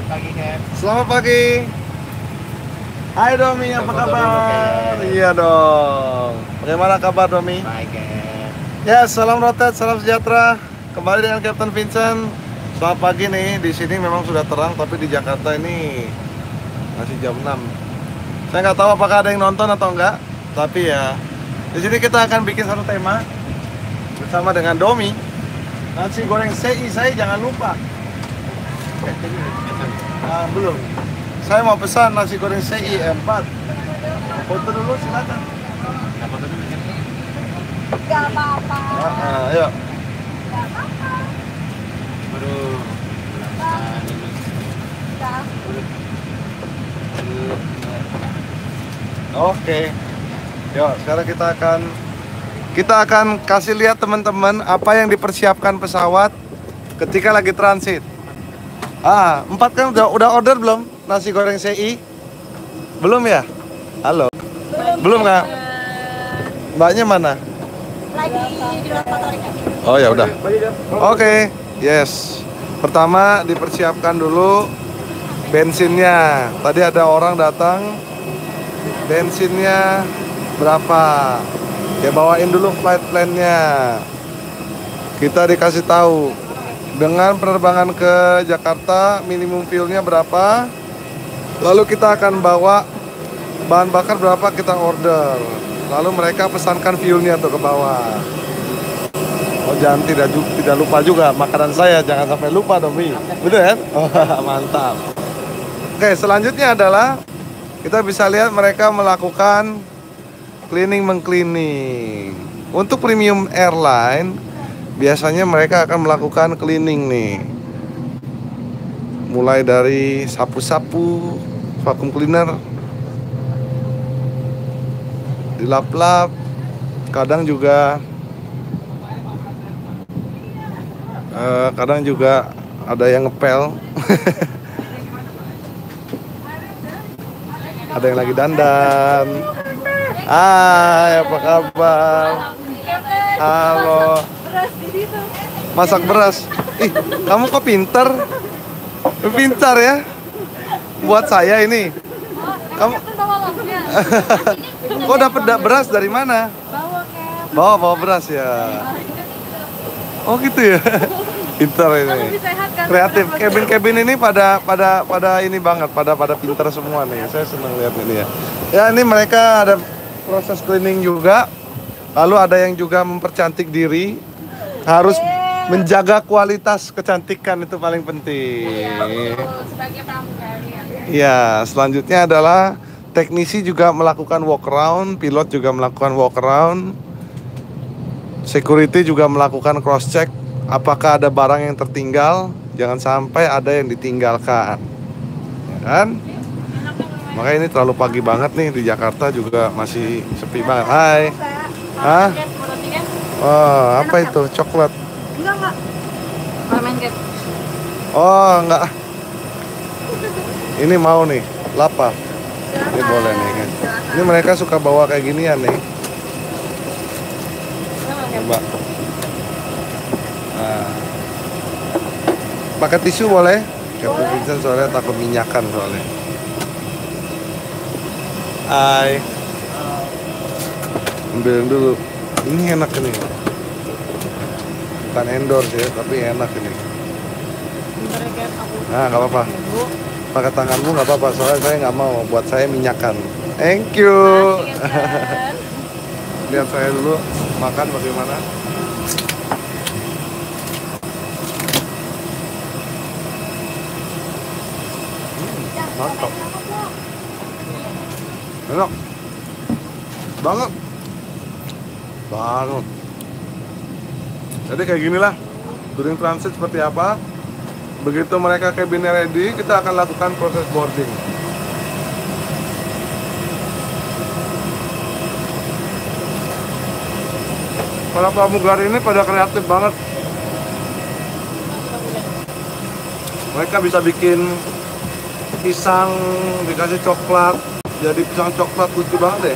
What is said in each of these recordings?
Selamat pagi, Cap. Selamat pagi. Hai Domi, apa kabar? Iya dong. Bagaimana kabar Domi? Baik, Cap. Ya, salam rotet, salam sejahtera. Kembali dengan Captain Vincent. Selamat pagi nih. Di sini memang sudah terang, tapi di Jakarta ini masih jam 6. Saya nggak tahu apakah ada yang nonton atau enggak. Tapi ya, di sini kita akan bikin satu tema bersama dengan Domi. Nasi goreng CI saya jangan lupa. Belum. Saya mau pesan nasi goreng CI 4. Foto dulu silakan. Gak apa-apa. Ayo. Gak apa-apa. Aduh. Gak. Oke. Yuk, sekarang kita akan kasih lihat teman-teman apa yang dipersiapkan pesawat ketika lagi transit. 4 kan udah order belum nasi goreng CI? Belum ya? Halo. Belum nggak? Mbaknya mana? Lagi di laboratorium. Oh ya udah. Oke, yes. Pertama dipersiapkan dulu bensinnya. Tadi ada orang datang. Bensinnya berapa? Ya bawain dulu flight plan-nya. Kita dikasih tahu dengan penerbangan ke Jakarta minimum fuel-nya berapa. Lalu kita akan bawa bahan bakar berapa kita order. Lalu mereka pesankan fuel-nya tuh ke bawah. Oh jangan tidak lupa juga makanan saya, jangan sampai lupa dong Mi. Betul kan? Oh, mantap. Oke, selanjutnya adalah kita bisa lihat mereka melakukan mengcleaning. Untuk premium airline biasanya mereka akan melakukan cleaning nih. Mulai dari sapu-sapu, vacuum cleaner, dilap-lap, kadang juga ada yang ngepel. Ada yang lagi dandan. Hai, apa kabar? Halo. Masak beras. Ih, kamu kok pinter? Pintar ya? Buat saya ini. Kamu kok dapat beras dari mana? Bawa beras ya. Oh gitu ya. Pintar ini. Kreatif. Cabin ini pada ini banget, pada pintar semua nih. Saya senang lihat ini ya. Ya, ini mereka ada proses cleaning juga. Lalu ada yang juga mempercantik diri. Harus menjaga kualitas kecantikan, itu paling penting. Sebagai pramugari. Ya, selanjutnya adalah teknisi juga melakukan walk around, pilot juga melakukan walk around. Security juga melakukan cross check apakah ada barang yang tertinggal, jangan sampai ada yang ditinggalkan. Ya kan? Makanya ini terlalu pagi banget nih, di Jakarta juga masih sepi banget. Hai. Hah? Oh, apa itu? Coklat. Enggak. Permen Cap. Oh, enggak. Ini mau nih, lapar. Ini boleh nih kan. Ini mereka suka bawa kayak ginian nih. Coba. Nah. Pakai tisu boleh? Captain Vincent soalnya takut minyakan soalnya. Hai. Ambilin dulu. Ini enak ini. Bukan endorse ya, tapi enak ini. Nah, nggak apa-apa. Pakai tanganmu nggak apa-apa, soalnya saya nggak mau buat saya minyakan. Thank you. Lihat saya dulu makan bagaimana. Mantap. Enak banget. Jadi kayak ginilah touring transit seperti apa. Begitu mereka cabinnya ready, kita akan lakukan proses boarding. Para pramugari ini pada kreatif banget. Mereka bisa bikin pisang dikasih coklat, jadi pisang coklat, lucu banget deh.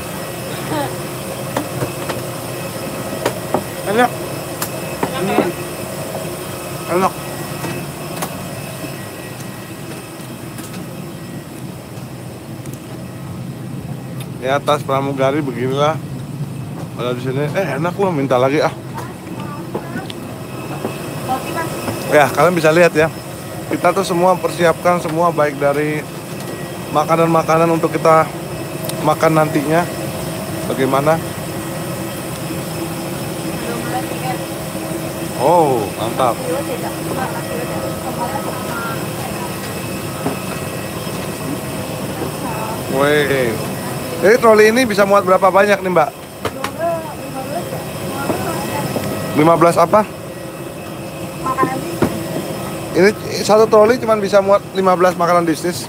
Enak. Enak. Di atas pramugari beginilah. Ada di sini. Enak loh, minta lagi ah. Kopi mas. Ya, kalian bisa lihat ya. Kita tuh semua persiapkan semua baik dari makanan-makanan untuk kita makan nantinya. Bagaimana? Belum mulai tiket. Oh, mantap. Kilo tidak. Wih. Jadi troli ini bisa muat berapa banyak nih, Mbak? 15 apa? Makanan Ini satu troli cuma bisa muat 15 makanan bisnis.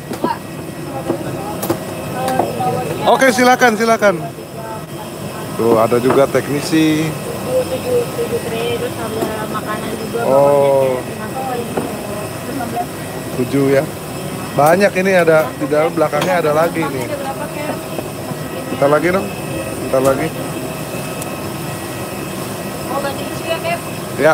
Oke, silakan. Tuh, ada juga teknisi. tujuh tray terus ada makanan juga. Oh. 7 ya. Banyak ini ada di dalam belakangnya ada lagi nih. Berapa kayak? Bentar lagi dong. Bentar lagi. Oh ganti isu ya kayak. Ya.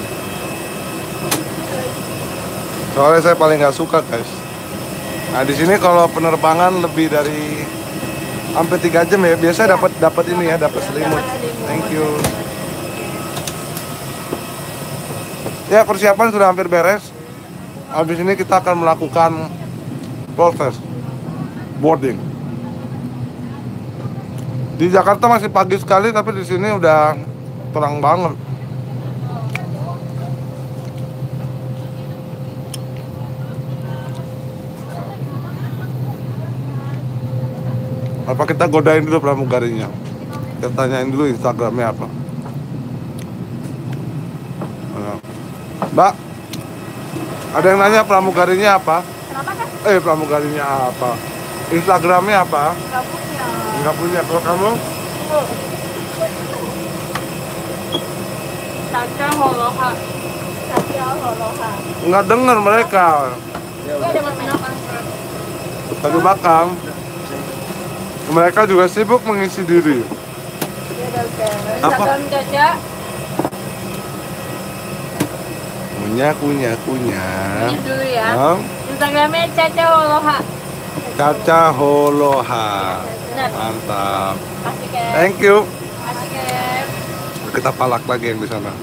Soalnya saya paling nggak suka guys. Nah di sini kalau penerbangan lebih dari hampir 3 jam ya, biasanya dapat ini ya, dapat selimut. Thank you. Ya persiapan sudah hampir beres. Habis ini kita akan melakukan proses boarding. Di Jakarta masih pagi sekali, tapi di sini udah terang banget. Apa kita godain dulu pramugarinya? Kita tanyain dulu Instagramnya apa. Mbak, ada yang nanya pramugarinya apa? Kenapa kan? Pramugarinya apa? Instagramnya apa? Nggak punya. Nggak punya. Kalau kamu? Caca Holoha. Caca Holoha. Nggak dengar mereka. Gue ada makanan Lagi bakang. Mereka juga sibuk mengisi diri. Apa? Instagram Caca. Kunyah. Ini dulu ya. Hah? Instagramnya Caca Holoha. Caca Holoha. Benar. Mantap. Kasih Kev. Thank you. Kasih Kev. Kita palak lagi yang di sana.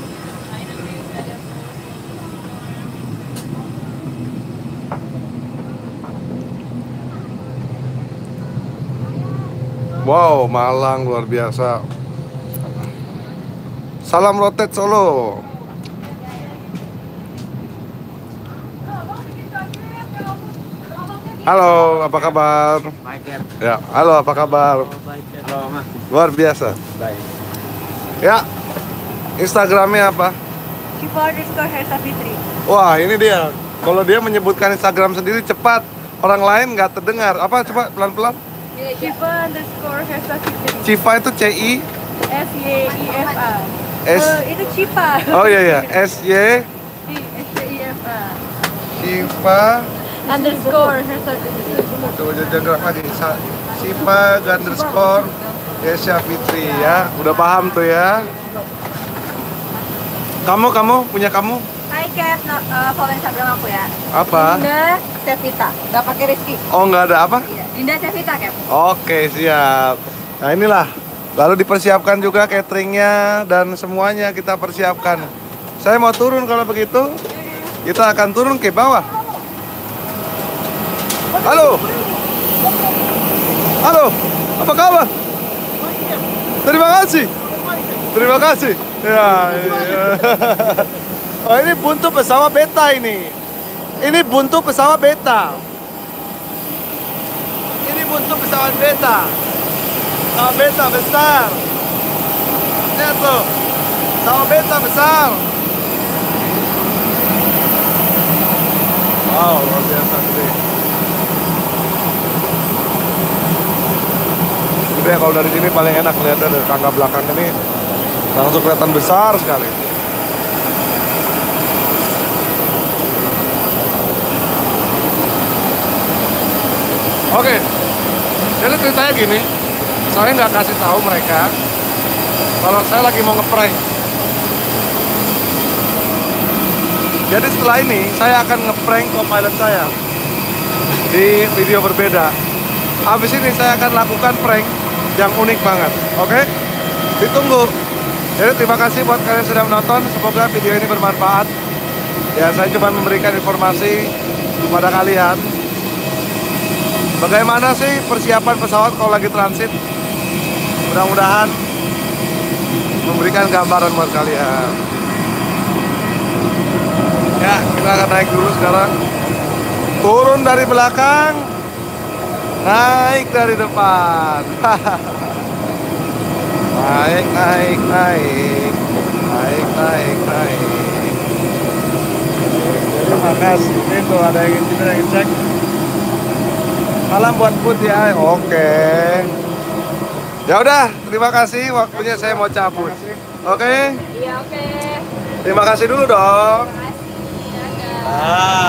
Wow, Malang luar biasa. Salam Rotet Solo. Halo, apa kabar? Baik ya. Ya, halo, apa kabar? Halo mas. Luar biasa. Baik. Ya, Instagramnya apa? Kiva_Hersa_Fitri. Wah, ini dia. Kalau dia menyebutkan Instagram sendiri cepat, orang lain nggak terdengar. Apa? Coba pelan-pelan. Kiva_Hersa_Fitri. Civa itu CI. SYIFA. S. Itu Cipa. Oh iya, SY. SYIFA. Civa. _Hersa_Fitri. Coba jaga lagi. Civa _ Yesya Fitri ya. Udah paham tuh ya. Kamu punya kamu? Hai Kev, follow Instagram aku ya. Apa? Dinda Sevita, nggak pakai Rizky. Oh, nggak ada apa? Iya. Dinda Sevita Kev. Oke, siap. Nah, inilah. Lalu dipersiapkan juga cateringnya dan semuanya kita persiapkan. Saya mau turun kalau begitu. Kita akan turun ke bawah. Halo. Halo. Apa kabar? Terima kasih. Terima kasih. Ya. Oh, ini buntu pesawat beta ini. Ini buntu pesawat beta. Ini buntu pesawat beta. Pesawat beta besar. Lihat tuh. Pesawat beta besar. Wow, luar biasa gede. Gede kalau dari sini paling enak lihatnya dari tangga belakang ini langsung kelihatan besar sekali. Oke, jadi ceritanya gini, saya nggak kasih tahu mereka kalau saya lagi mau ngeprank. Jadi setelah ini saya akan ngeprank co-pilot saya di video berbeda. Habis ini saya akan lakukan prank yang unik banget. Oke? Ditunggu. Jadi terima kasih buat kalian yang sudah menonton. Semoga video ini bermanfaat. Ya, saya cuma memberikan informasi kepada kalian. Bagaimana sih persiapan pesawat kalau lagi transit? Mudah-mudahan memberikan gambaran buat kalian. Ya, kita akan naik dulu sekarang. Turun dari belakang, naik dari depan. Naik, naik, naik. Naik, naik, naik. Terima kasih. Itu ada yang cek. Salam buat Put ya. Oke. Ya udah, terima kasih. Waktunya saya mau cabut. Oke? Iya, oke. Terima kasih dulu dong. Terima kasih. Dadah.